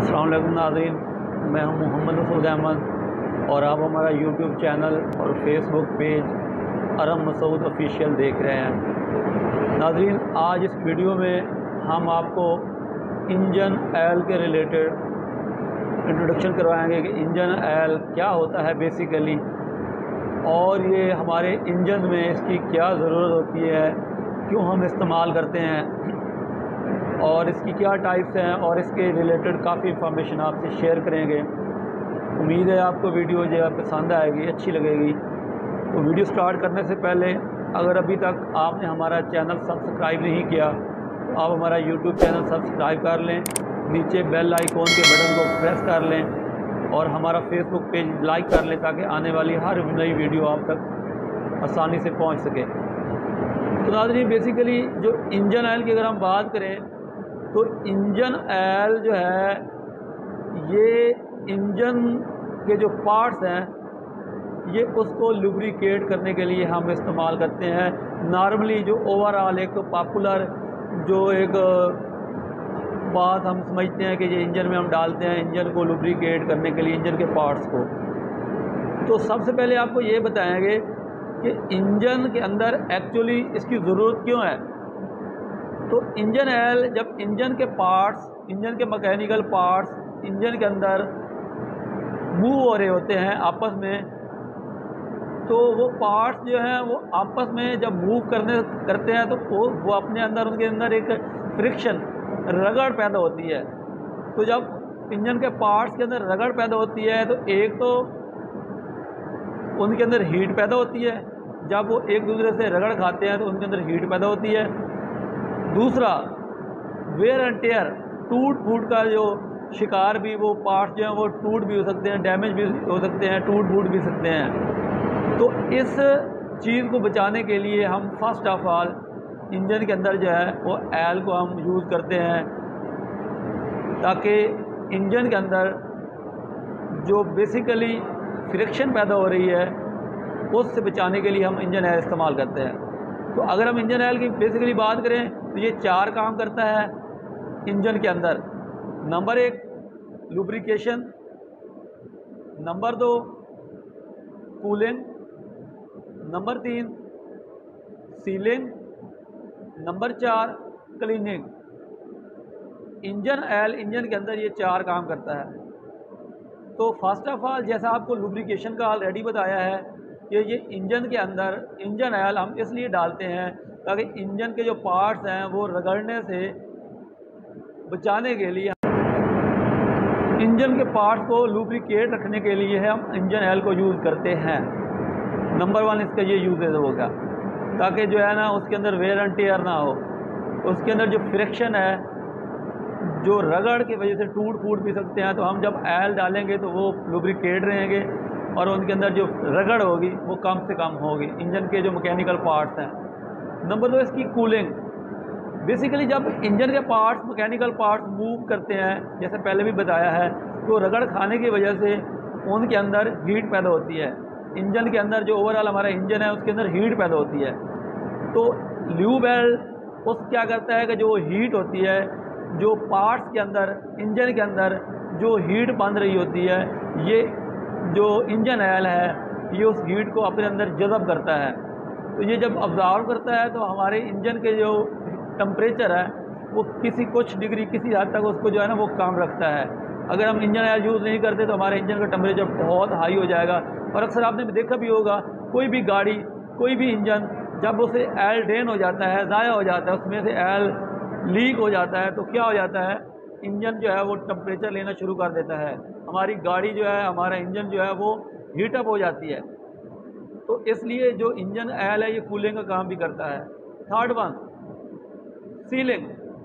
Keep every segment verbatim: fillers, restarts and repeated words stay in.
अस्सलाम वालेकुम नाज़रीन, मैं हूं मोहम्मद मसूद अहमद और आप हमारा यूट्यूब चैनल और Facebook page Aram Masood official देख रहे हैं। नाज़रीन, आज इस वीडियो में हम आपको इंजन ऑयल के रिलेटेड इंट्रोडक्शन करवाएंगे कि इंजन ऑयल क्या होता है बेसिकली, और ये हमारे इंजन में इसकी क्या ज़रूरत होती है, क्यों हम इस्तेमाल करते हैं और इसकी क्या टाइप्स हैं, और इसके रिलेटेड काफ़ी इंफॉर्मेशन आपसे शेयर करेंगे। उम्मीद है आपको वीडियो जो है पसंद आएगी, अच्छी लगेगी। तो वीडियो स्टार्ट करने से पहले अगर अभी तक आपने हमारा चैनल सब्सक्राइब नहीं किया तो आप हमारा यूट्यूब चैनल सब्सक्राइब कर लें, नीचे बेल आइकॉन के बटन को प्रेस कर लें और हमारा फेसबुक पेज लाइक कर लें ताकि आने वाली हर नई वीडियो आप तक आसानी से पहुंच सके। तो नाज़रीन, बेसिकली जो इंजन ऑयल की अगर हम बात करें तो इंजन ऑयल जो है ये इंजन के जो पार्ट्स हैं ये उसको लुब्रिकेट करने के लिए हम इस्तेमाल करते हैं। नॉर्मली जो ओवरऑल एक पॉपुलर जो एक बात हम समझते हैं कि ये इंजन में हम डालते हैं इंजन को लुब्रिकेट करने के लिए, इंजन के पार्ट्स को। तो सबसे पहले आपको ये बताएंगे कि इंजन के अंदर एक्चुअली इसकी ज़रूरत क्यों है। तो इंजन ऑयल जब इंजन के पार्ट्स, इंजन के मैकेनिकल पार्ट्स इंजन के अंदर मूव हो रहे होते हैं आपस में, तो वो पार्ट्स जो हैं वो आपस में जब मूव करने करते हैं तो वो वो अपने अंदर उनके अंदर एक फ्रिक्शन, रगड़ पैदा होती है। तो जब इंजन के पार्ट्स के अंदर रगड़ पैदा होती है तो एक तो उनके अंदर हीट पैदा होती है, जब वो एक दूसरे से रगड़ खाते हैं तो उनके अंदर हीट पैदा होती है। दूसरा, वेयर एंड टेयर, टूट फूट का जो शिकार भी, वो पार्ट्स जो हैं वो टूट भी हो सकते हैं, डैमेज भी हो सकते हैं, टूट फूट भी सकते हैं। तो इस चीज़ को बचाने के लिए हम फर्स्ट ऑफ ऑल इंजन के अंदर जो है वो ऑयल को हम यूज़ करते हैं ताकि इंजन के अंदर जो बेसिकली फ्रिक्शन पैदा हो रही है उससे बचाने के लिए हम इंजन ऑयल इस्तेमाल करते हैं। तो अगर हम इंजन ऑयल की बेसिकली बात करें तो ये चार काम करता है इंजन के अंदर। नंबर एक, लुब्रिकेशन। नंबर दो, कूलिंग। नंबर तीन, सीलिंग। नंबर चार, क्लीनिंग। इंजन ऑयल इंजन के अंदर ये चार काम करता है। तो फर्स्ट ऑफ ऑल, जैसा आपको लुब्रिकेशन का ऑलरेडी बताया है कि ये इंजन के अंदर इंजन ऑयल हम इसलिए डालते हैं ताकि इंजन के जो पार्ट्स हैं वो रगड़ने से बचाने के लिए, इंजन के पार्ट्स को लुब्रिकेट रखने के लिए हम इंजन ऑयल को यूज़ करते हैं। नंबर वन इसका ये यूजेज होगा ताकि जो है ना उसके अंदर वेयर एंड टेयर ना हो, उसके अंदर जो फ्रिक्शन है, जो रगड़ की वजह से टूट फूट भी सकते हैं, तो हम जब ऑयल डालेंगे तो वो लुब्रिकेट रहेंगे और उनके अंदर जो रगड़ होगी वो कम से कम होगी, इंजन के जो मैकेनिकल पार्ट्स हैं। नंबर दो, इसकी कूलिंग। बेसिकली जब इंजन के पार्ट्स, मैकेनिकल पार्ट्स मूव करते हैं, जैसे पहले भी बताया है, तो रगड़ खाने की वजह से उनके अंदर हीट पैदा होती है। इंजन के अंदर जो ओवरऑल हमारा इंजन है उसके अंदर हीट पैदा होती है। तो ल्यूब ऑयल उस क्या करता है कि जो हीट होती है, जो पार्ट्स के अंदर, इंजन के अंदर जो हीट बन रही होती है, ये जो इंजन ऑयल है ये उस हीट को अपने अंदर जज़ब करता है। तो ये जब ऑब्ज़र्व करता है तो हमारे इंजन के जो टेम्परेचर है वो किसी कुछ डिग्री, किसी हद तक उसको जो है ना वो कम रखता है। अगर हम इंजन ऑयल यूज़ नहीं करते तो हमारे इंजन का टेम्परेचर बहुत हाई हो जाएगा। और अक्सर आपने देखा भी होगा, कोई भी गाड़ी, कोई भी इंजन जब उसे ऑयल ड्रेन हो जाता है, ज़ाया हो जाता है, उसमें से ऑयल लीक हो जाता है, तो क्या हो जाता है, इंजन जो है वो टेम्परेचर लेना शुरू कर देता है। हमारी गाड़ी जो है, हमारा इंजन जो है वो हीटअप हो जाती है। तो इसलिए जो इंजन ऑयल है ये कूलिंग का काम भी करता है। Third one, sealing.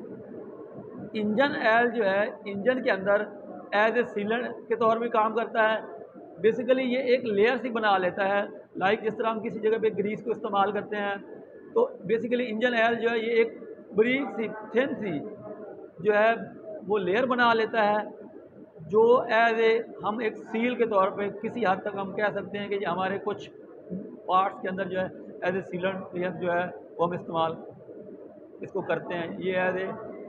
Engine oil जो है इंजन के अंदर एज ए सीलन के तौर पर काम करता है। बेसिकली ये एक लेयर सी बना लेता है, लाइक जिस तरह हम किसी जगह पे ग्रीस को इस्तेमाल करते हैं, तो बेसिकली इंजन ऑयल जो है ये एक बारीक सी, थिन सी जो है वो लेयर बना लेता है, जो एज ए हम एक सील के तौर पे किसी हद तक हम कह सकते हैं कि हमारे कुछ पार्ट्स के अंदर जो है एज ए सीलन जो है वो हम इस्तेमाल इसको करते हैं। ये एज ए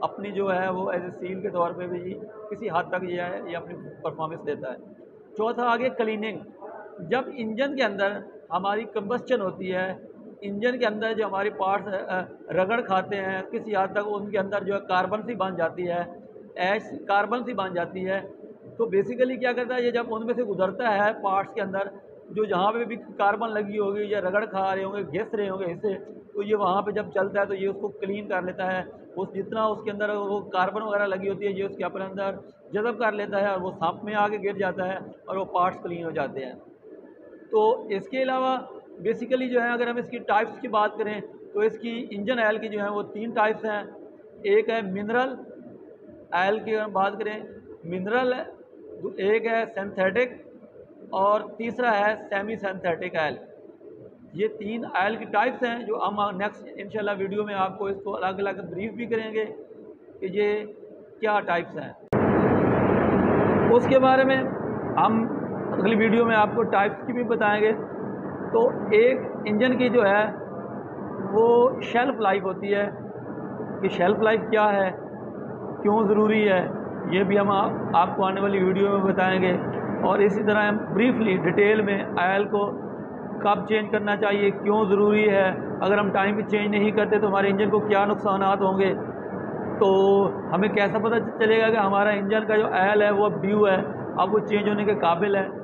अपनी जो है वो एज ए सील के तौर पे भी किसी हद तक ये है ये अपनी परफॉर्मेंस देता है। चौथा आगे क्लीनिंग। जब इंजन के अंदर हमारी कंबस्चन होती है, इंजन के अंदर जो हमारे पार्ट्स रगड़ खाते हैं, किसी हद तक उनके अंदर जो है कार्बन सी बन जाती है, ऐश कार्बन सी बन जाती है, तो बेसिकली क्या करता है ये जब उनमें से गुजरता है पार्ट्स के अंदर, जो जहाँ पे भी कार्बन लगी होगी या रगड़ खा रहे होंगे, घिस रहे होंगे इसे, तो ये वहाँ पे जब चलता है तो ये उसको क्लीन कर लेता है। उस जितना उसके अंदर वो कार्बन वगैरह लगी होती है ये उसके अपने अंदर जज़ब कर लेता है और वो सांप में आके गिर जाता है और वो पार्ट्स क्लीन हो जाते हैं। तो इसके अलावा बेसिकली जो है अगर हम इसकी टाइप्स की बात करें तो इसकी इंजन ऑयल की जो है वो तीन टाइप्स हैं। एक है मिनरल ऑयल की अगर हम बात करें, मिनरल है, एक है सिंथेटिक और तीसरा है सेमी सिंथेटिक ऑयल। ये तीन ऑयल की टाइप्स हैं जो हम नेक्स्ट इंशाल्लाह वीडियो में आपको इसको अलग अलग ब्रीफ भी करेंगे कि ये क्या टाइप्स हैं। उसके बारे में हम अगली वीडियो में आपको टाइप्स की भी बताएंगे। तो एक इंजन की जो है वो शेल्फ़ लाइफ होती है कि शेल्फ़ लाइफ क्या है, क्यों ज़रूरी है, ये भी हम आ, आपको आने वाली वीडियो में बताएंगे। और इसी तरह हम ब्रीफली डिटेल में ऑयल को कब चेंज करना चाहिए, क्यों ज़रूरी है, अगर हम टाइम पे चेंज नहीं करते तो हमारे इंजन को क्या नुकसानात होंगे, तो हमें कैसा पता चलेगा कि हमारा इंजन का जो ऑयल है वो अब ड्यू है, अब वो चेंज होने के काबिल है।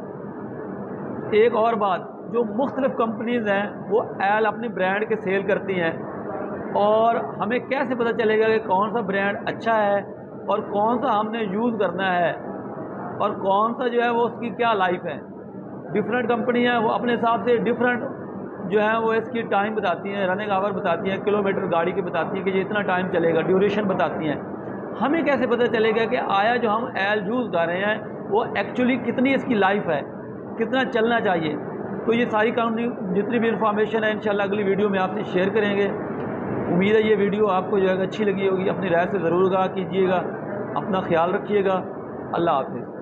एक और बात, जो मुख्तलिफ़ कंपनीज़ हैं वो ऑयल अपनी ब्रांड के सेल करती हैं और हमें कैसे पता चलेगा कि कौन सा ब्रांड अच्छा है और कौन सा हमने यूज़ करना है और कौन सा जो है वो उसकी क्या लाइफ है। डिफरेंट कंपनी है वो अपने हिसाब से डिफरेंट जो है वो इसकी टाइम बताती हैं, रनिंग आवर बताती हैं, किलोमीटर गाड़ी की बताती हैं कि ये इतना टाइम चलेगा, ड्यूरेशन बताती हैं। हमें कैसे पता चलेगा कि आया जो हम ऑयल यूज़ कर रहे हैं वो एक्चुअली कितनी इसकी लाइफ है, कितना चलना चाहिए। तो ये सारी कंपनी जितनी भी इंफॉर्मेशन है इंशाल्लाह अगली वीडियो में आपसे शेयर करेंगे। उम्मीद है ये वीडियो आपको जो है अच्छी लगी होगी। अपनी राय से ज़रूर आगाह कीजिएगा, अपना ख्याल रखिएगा। अल्लाह हाफ़िज़।